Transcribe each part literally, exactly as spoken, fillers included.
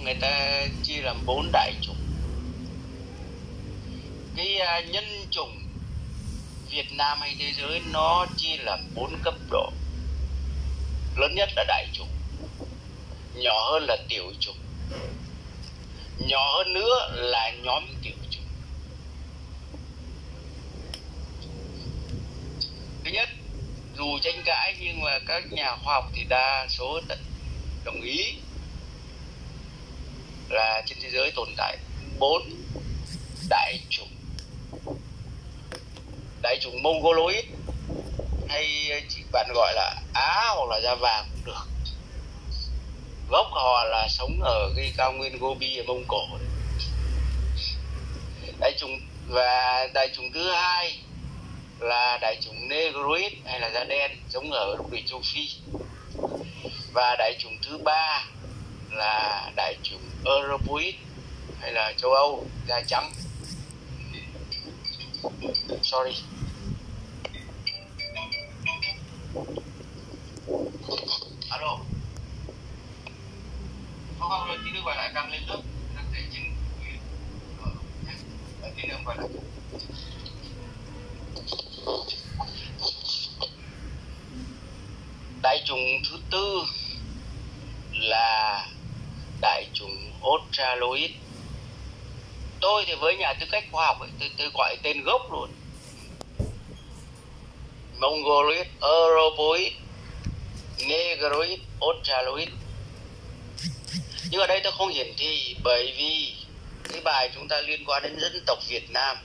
người ta chia làm bốn đại chủng. Cái uh, nhân chủng Việt Nam hay thế giới nó chia làm bốn cấp độ. Lớn nhất là đại chủng, nhỏ hơn là tiểu chủng, nhỏ hơn nữa là nhóm tiểu chủng. Thứ nhất, dù tranh cãi nhưng mà các nhà khoa học thì đa số đồng ý là trên thế giới tồn tại bốn đại chủng. Đại chủng Mongoloid hay chỉ bạn gọi là Á hoặc là da vàng cũng được. Gốc họ là sống ở cái cao nguyên Gobi ở Mông Cổ. Đại chủng và đại chủng thứ hai là đại chủng Negroid hay là da đen, sống ở lục địa châu Phi. Và đại chủng thứ ba là đại chủng Europoid hay là châu Âu, da trắng. Sorry. Alo. Không không rồi, tí nữa gọi lại cầm lên lớp. Đang để trên ở tí nữa gọi lại. Đại chủng thứ tư là đại chủng Australoid. Tôi thì với nhà tư cách khoa học ấy, tôi, tôi gọi tên gốc luôn: Mongoloid, Europoid, Negroid, Australoid. Nhưng ở đây tôi không hiển thị bởi vì cái bài chúng ta liên quan đến dân tộc Việt Nam.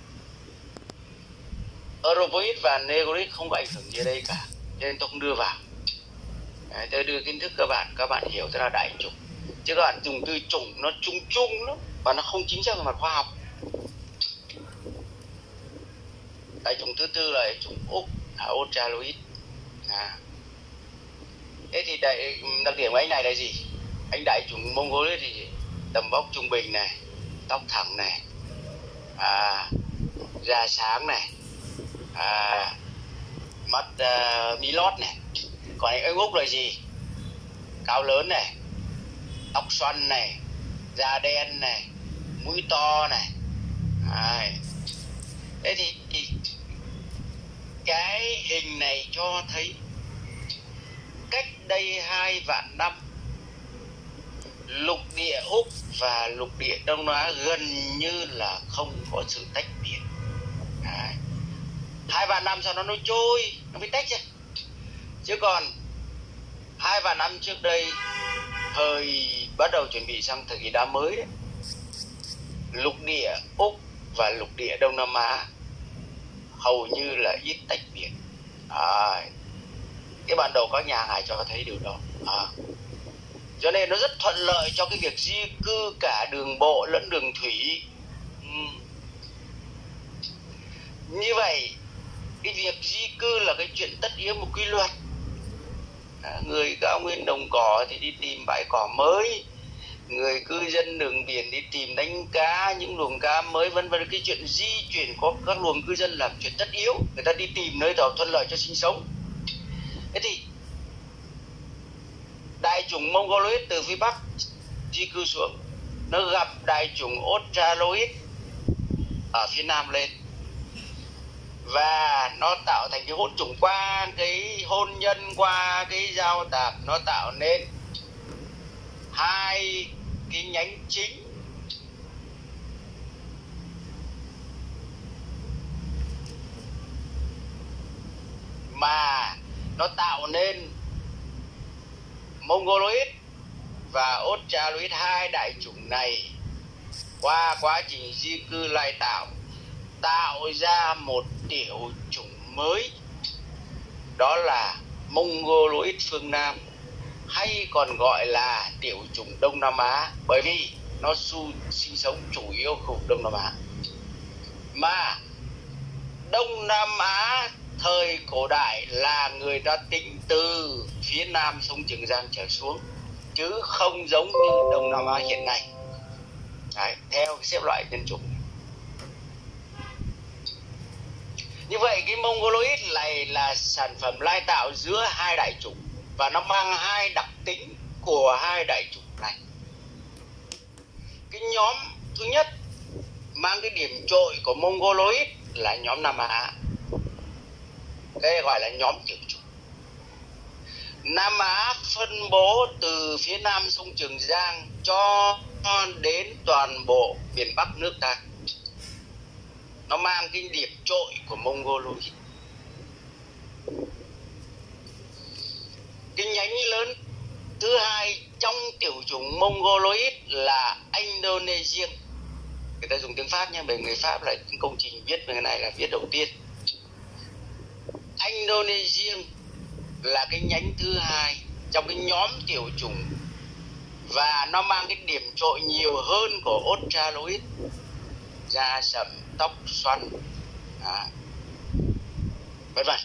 Europoid và Negroid không có ảnh hưởng gì ở đây cả, cho nên tôi không đưa vào. Đấy, tôi đưa kiến thức các bạn, các bạn hiểu thế là đại chủng. Chứ các bạn dùng từ chủng nó chung chung lắm và nó không chính xác về mặt khoa học. Đại chủng thứ tư là đại chủng Úc, Australoid. À. Thế thì đại, đặc điểm của anh này là gì? Anh đại chủng Mongoloid thì tầm vóc trung bình này, tóc thẳng này, à, da sáng này, à, mắt uh, mi lót này. Còn anh Úc là gì? Cao lớn này, tóc xoăn này, da đen này, mũi to này. À. Thế thì, thì cái hình này cho thấy cách đây hai vạn năm, lục địa Úc và lục địa Đông Nam Á gần như là không có sự tách biệt. Đấy. Hai vạn năm sau đó nó trôi, nó mới tách ra. Chứ còn hai vạn năm trước đây, thời bắt đầu chuẩn bị sang thời kỳ đá mới đấy, lục địa Úc và lục địa Đông Nam Á hầu như là ít tách biệt. À, cái bản đồ các nhà hải cho thấy điều đó. À. Cho nên nó rất thuận lợi cho cái việc di cư cả đường bộ lẫn đường thủy. uhm. Như vậy cái việc di cư là cái chuyện tất yếu, một quy luật. À, người cao nguyên đồng cỏ thì đi tìm bãi cỏ mới, người cư dân đường biển đi tìm đánh cá, những luồng cá mới, vân vân. Cái chuyện di chuyển của các luồng cư dân là chuyện tất yếu, người ta đi tìm nơi nào thuận lợi cho sinh sống. Thế thì đại chủng Mongoloid từ phía Bắc di cư xuống, nó gặp đại chủng Australoid ở phía Nam lên, và nó tạo thành cái hỗn chủng. Qua cái hôn nhân, qua cái giao tạp, nó tạo nên hai cái nhánh chính. Mà nó tạo nên Mongoloid và Australoid. Hai đại chủng này qua quá trình di cư lai tạo tạo ra một tiểu chủng mới, đó là Mongoloid phương Nam, hay còn gọi là tiểu chủng Đông Nam Á, bởi vì nó su sinh sống chủ yếu khu vực Đông Nam Á. Mà Đông Nam Á thời cổ đại là người ta tính từ phía nam sông Trường Giang trở xuống, chứ không giống như Đông Nam Á hiện nay. Đấy, theo xếp loại nhân chủng. Như vậy cái Mongoloid này là sản phẩm lai tạo giữa hai đại chủng, và nó mang hai đặc tính của hai đại chủng này. nhóm thứ nhất mang cái điểm trội của Mongoloid là nhóm Nam Á, cái gọi là nhóm tiểu chủng. Nam Á phân bố từ phía nam sông Trường Giang cho đến toàn bộ miền Bắc nước ta. Nó mang cái điểm trội của Mongoloid. Cái nhánh lớn thứ hai trong tiểu chủng Mongoloid là Indonesian. Người ta dùng tiếng Pháp nha, bởi người Pháp là công trình viết về cái này là viết đầu tiên. Indonesian là cái nhánh thứ hai trong cái nhóm tiểu chủng, và nó mang cái điểm trội nhiều hơn của Australoid. Da sậm, tóc xoăn, à, vân vân.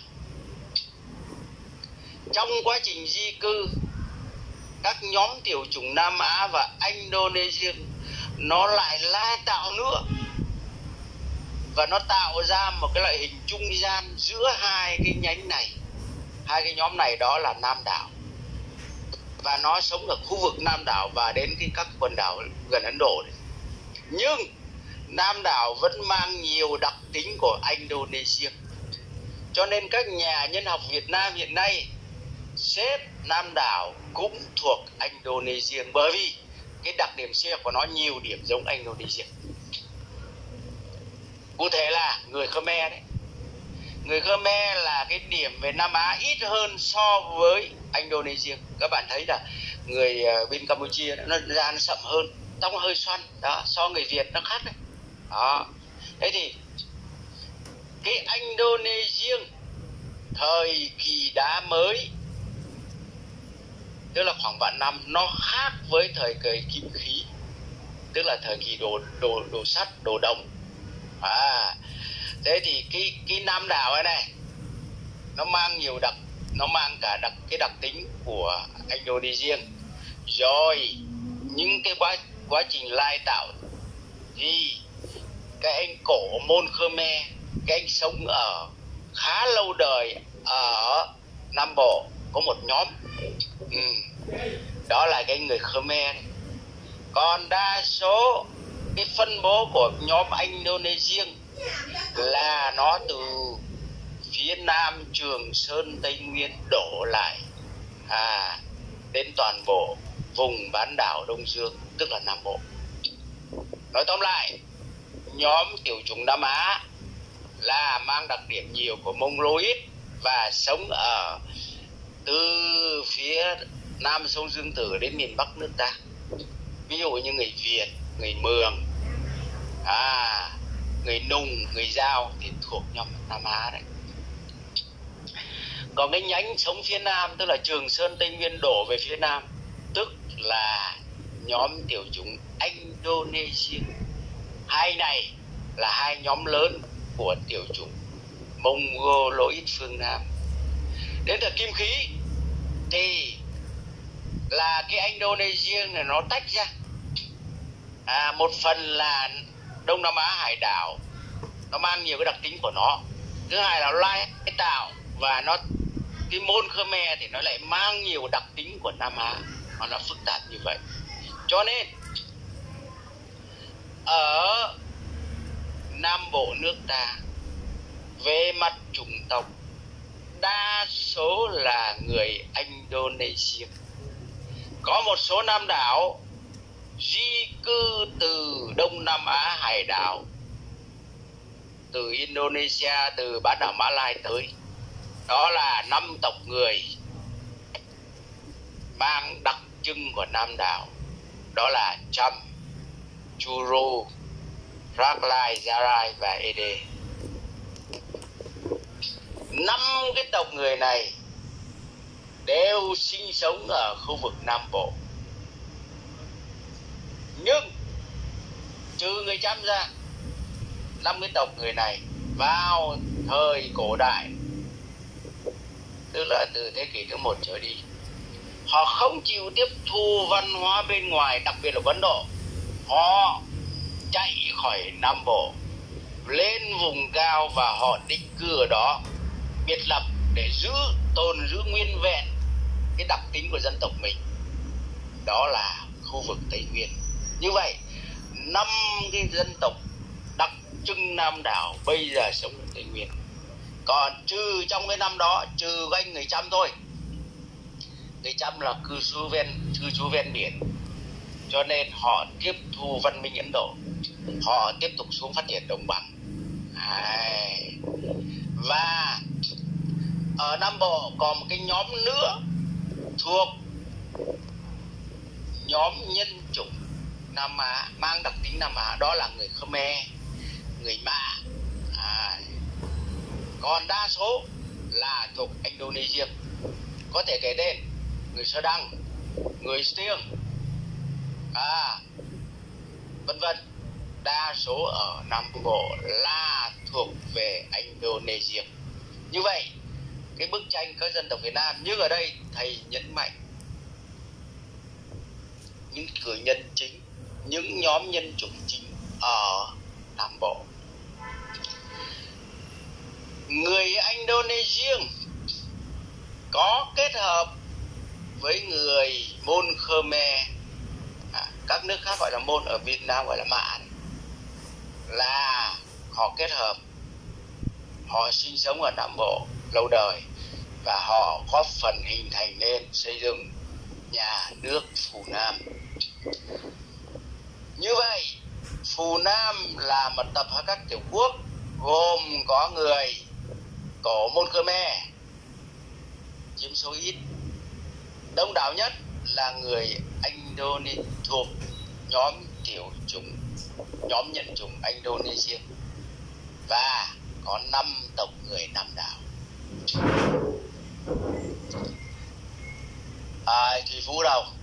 Trong quá trình di cư, các nhóm tiểu chủng Nam Á và Indonesian nó lại lai tạo nữa, và nó tạo ra một cái loại hình trung gian giữa hai cái nhánh này, hai cái nhóm này, đó là Nam đảo. Và nó sống ở khu vực Nam đảo và đến cái các quần đảo gần Ấn Độ này. Nhưng Nam đảo vẫn mang nhiều đặc tính của Indonesia, cho nên các nhà nhân học Việt Nam hiện nay xếp Nam đảo cũng thuộc Indonesia, bởi vì cái đặc điểm sinh học của nó nhiều điểm giống Indonesia. Cụ thể là người Khmer đấy. Người Khmer là cái điểm về Nam Á ít hơn so với Indonesia. Các bạn thấy là người bên Campuchia nó da nó sậm hơn, tóc nó hơi xoăn đó, so người Việt nó khác đấy. Đó. Thế thì cái Indonesia thời kỳ đá mới, tức là khoảng vạn năm, nó khác với thời kỳ kim khí, tức là thời kỳ đồ đồ đồ sắt, đồ đồng. À, thế thì cái cái Nam đảo này này nó mang nhiều đặc, nó mang cả đặc cái đặc tính của Indonesia. Rồi những cái quá quá trình lai tạo thì cái anh cổ Môn Khmer, cái anh sống ở khá lâu đời ở Nam Bộ, có một nhóm, ừ, đó là cái người Khmer. Còn đa số cái phân bố của nhóm Indonesia là nó từ phía nam Trường Sơn Tây Nguyên đổ lại à, đến toàn bộ vùng bán đảo Đông Dương, tức là Nam Bộ. Nói tóm lại, nhóm tiểu chủng Nam Á là mang đặc điểm nhiều của Mongoloid và sống ở từ phía nam sông Dương Tử đến miền Bắc nước ta. Ví dụ như người Việt, người Mường, à, người Nùng, người Dao thì thuộc nhóm Nam Á đấy. Còn cái nhánh sống phía nam, tức là Trường Sơn Tây Nguyên đổ về phía nam, tức là nhóm tiểu chủng Indonesia. Hai này là hai nhóm lớn của tiểu chủng Mongoloid phương Nam. Đến thời kim khí thì là cái Indonesia này nó tách ra, à, một phần là Đông Nam Á hải đảo, nó mang nhiều cái đặc tính của nó. Thứ hai là lai tạo, và nó cái Môn Khmer thì nó lại mang nhiều đặc tính của Nam Á, mà nó phức tạp như vậy. Cho nên ở Nam Bộ nước ta, về mặt chủng tộc, đa số là người Indonesia. Có một số Nam đảo di cư từ Đông Nam Á hải đảo, từ Indonesia, từ bán đảo Mã Lai tới. Đó là năm tộc người mang đặc trưng của Nam đảo, đó là Cham, Churu, Rackline, Zarai và Ede. Năm cái tộc người này đều sinh sống ở khu vực Nam Bộ. Nhưng trừ người Cham ra, năm cái tộc người này vào thời cổ đại, tức là từ thế kỷ thứ một trở đi, họ không chịu tiếp thu văn hóa bên ngoài, đặc biệt là Ấn Độ. Họ chạy khỏi Nam Bộ lên vùng cao và họ định cư ở đó, biệt lập để giữ tồn giữ nguyên vẹn cái đặc tính của dân tộc mình, đó là khu vực Tây Nguyên. Như vậy năm cái dân tộc đặc trưng Nam đảo bây giờ sống ở Tây Nguyên. Còn trừ trong cái năm đó, trừ anh người Chăm thôi. Người Chăm là cư trú ven cư trú ven biển, cho nên họ tiếp thu văn minh Ấn Độ, họ tiếp tục xuống phát triển đồng bằng. Đấy. Và ở Nam Bộ còn một cái nhóm nữa thuộc nhóm nhân chủng Nam Á, mang đặc tính Nam Á, đó là người Khmer, người Mạ. À, còn đa số là thuộc Indonesia, có thể kể tên người Sơ Đăng, người Stiêng, à, vân vân. Đa số ở Nam Bộ là thuộc về Indonesia. Như vậy cái bức tranh các dân tộc Việt Nam, nhưng ở đây thầy nhấn mạnh những cử nhân chính, những nhóm nhân chủng chính ở Nam Bộ. Người Indonesia có kết hợp với người Môn Khmer, à, các nước khác gọi là Môn, ở Việt Nam gọi là Mạn, là họ kết hợp, họ sinh sống ở Nam Bộ lâu đời và họ góp phần hình thành nên xây dựng nhà nước Phù Nam. Như vậy Phù Nam là một tập hợp các tiểu quốc gồm có người cổ Môn Khmer chiếm số ít, đông đảo nhất là người Indonesia thuộc nhóm tiểu chủng, nhóm nhận chủng Indonesia, và có năm tộc người Nam đảo. À, thì Phú đâu